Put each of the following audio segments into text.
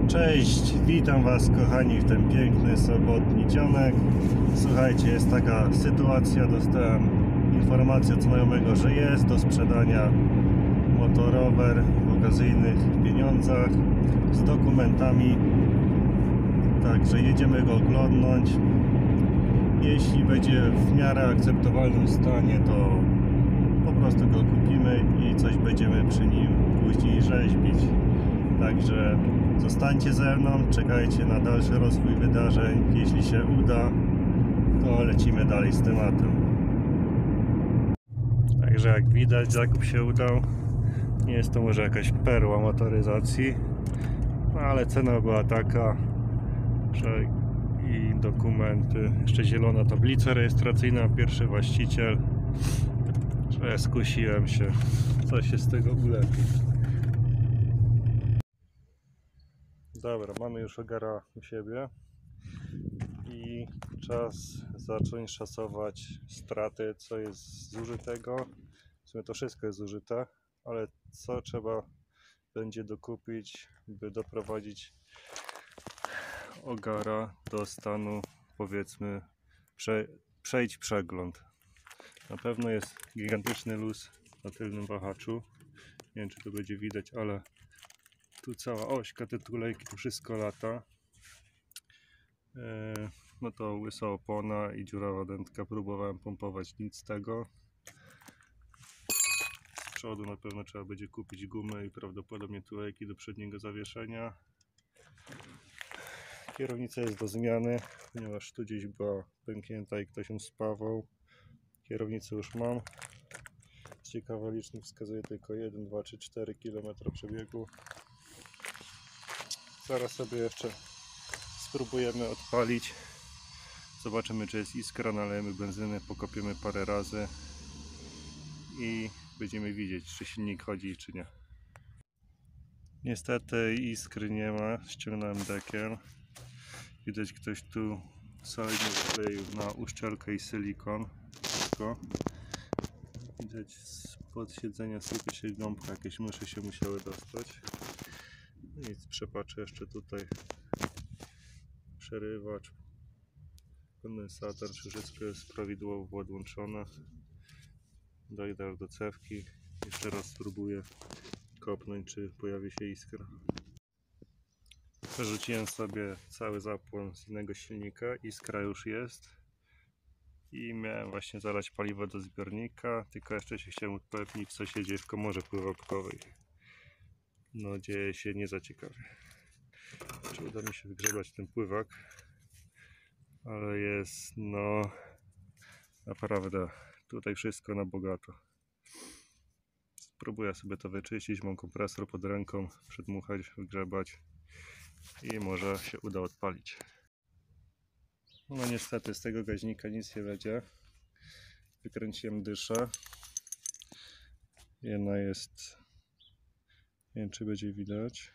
Cześć, witam Was kochani w ten piękny sobotni dzionek. Słuchajcie, jest taka sytuacja, dostałem informację od znajomego, że jest do sprzedania motorower w okazyjnych pieniądzach z dokumentami. Także jedziemy go oglądnąć. Jeśli będzie w miarę akceptowalnym stanie, to po prostu go kupimy i coś będziemy przy nim później rzeźbić. Także zostańcie ze mną, czekajcie na dalszy rozwój wydarzeń. Jeśli się uda, to lecimy dalej z tematem. Także jak widać, zakup się udał. Nie jest to może jakaś perła motoryzacji, no ale cena była taka, że i dokumenty, jeszcze zielona tablica rejestracyjna, pierwszy właściciel, że skusiłem się, co się z tego ulepi. Dobra, mamy już ogara u siebie i czas zacząć szacować straty, co jest zużytego. W sumie to wszystko jest zużyte, ale co trzeba będzie dokupić, by doprowadzić ogara do stanu, powiedzmy, przejść przegląd. Na pewno jest gigantyczny luz na tylnym wahaczu. Nie wiem, czy to będzie widać, ale tu cała ośka, te tulejki, tu wszystko lata. No to łysa opona i dziurawa dętka. Próbowałem pompować, nic z tego. Z przodu na pewno trzeba będzie kupić gumę i prawdopodobnie tulejki do przedniego zawieszenia. Kierownica jest do zmiany, ponieważ tu gdzieś była pęknięta i ktoś ją spawał. Kierownicę już mam. Ciekawe, licznik wskazuje tylko 1, 2 czy 4 km przebiegu. Zaraz sobie jeszcze spróbujemy odpalić. Zobaczymy, czy jest iskra, nalejemy benzyny, pokopiemy parę razy i będziemy widzieć, czy silnik chodzi, czy nie. Niestety iskry nie ma, ściągnąłem dekiel. Widać, ktoś tu solidnie wkleił na uszczelkę i silikon. Wszystko. Widać, spod siedzenia sypie się gąbka, jakieś myszy się musiały dostać. Nic, przepatrzę jeszcze tutaj przerywacz, kondensator, czy wszystko jest prawidłowo podłączone. Dojdę do cewki, jeszcze raz spróbuję kopnąć, czy pojawi się iskra. Przerzuciłem sobie cały zapłon z innego silnika, iskra już jest i miałem właśnie zalać paliwo do zbiornika, tylko jeszcze się chciałem upewnić, co się dzieje w komorze pływakowej. No, dzieje się nie za ciekawie. Czy uda mi się wygrzebać ten pływak, ale jest, no naprawdę tutaj wszystko na bogato. Spróbuję sobie to wyczyścić, mam kompresor pod ręką, przedmuchać, wygrzebać i może się uda odpalić. No niestety z tego gaźnika nic nie będzie. Wykręciłem dyszę. Jedna jest, nie wiem, czy będzie widać.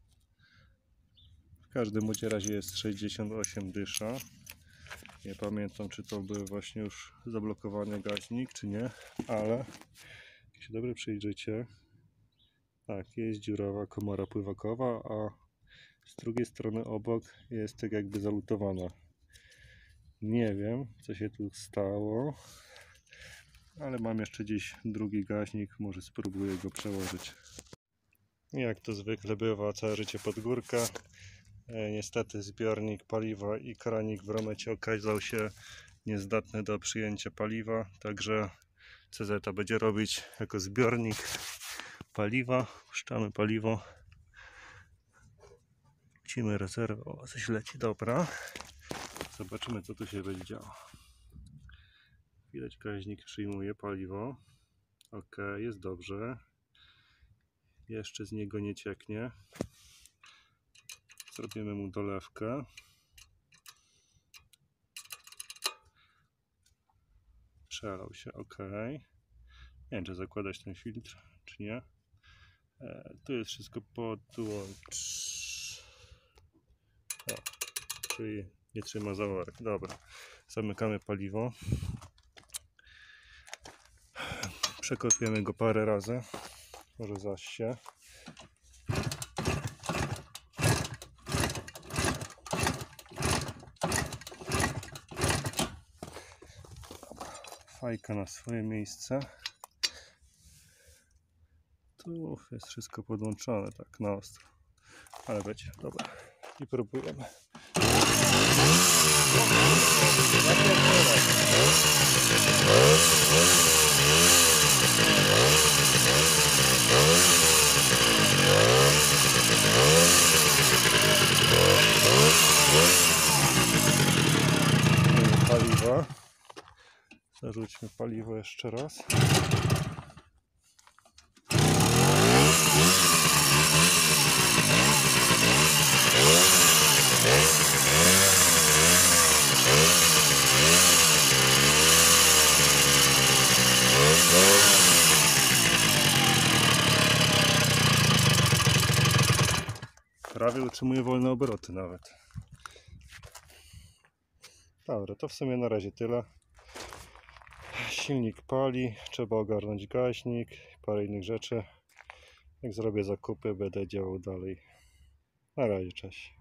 W każdym razie jest 68 dysza. Nie pamiętam, czy to był właśnie już zablokowany gaźnik, czy nie, ale jak się dobrze przyjrzycie, tak, jest dziurawa komora pływakowa, a z drugiej strony obok jest tak jakby zalutowana. Nie wiem, co się tu stało, ale mam jeszcze gdzieś drugi gaźnik, może spróbuję go przełożyć. Jak to zwykle bywa, całe życie pod górkę. Niestety zbiornik paliwa i kranik w Romecie okazał się niezdatny do przyjęcia paliwa, także CZ będzie robić jako zbiornik paliwa. Puszczamy paliwo, wrócimy rezerwę. O, coś leci, dobra. Zobaczymy, co tu się będzie działo. Widać, gaźnik przyjmuje paliwo. Ok, jest dobrze. Jeszcze z niego nie cieknie. Zrobimy mu dolewkę. Przelał się, ok. Nie wiem, czy zakładać ten filtr, czy nie. Tu jest wszystko czyli nie trzyma zaworek. Dobra, zamykamy paliwo. Przekopiemy go parę razy. Może zaś się. fajka na swoje miejsce. Tu jest wszystko podłączone tak na ostro, ale będzie, dobra. I próbujemy. Paliwa. Zarzućmy paliwo jeszcze raz. Prawie utrzymuje wolne obroty nawet. Dobra, to w sumie na razie tyle. Silnik pali, trzeba ogarnąć gaźnik, parę innych rzeczy. Jak zrobię zakupy, będę działał dalej. Na razie, cześć.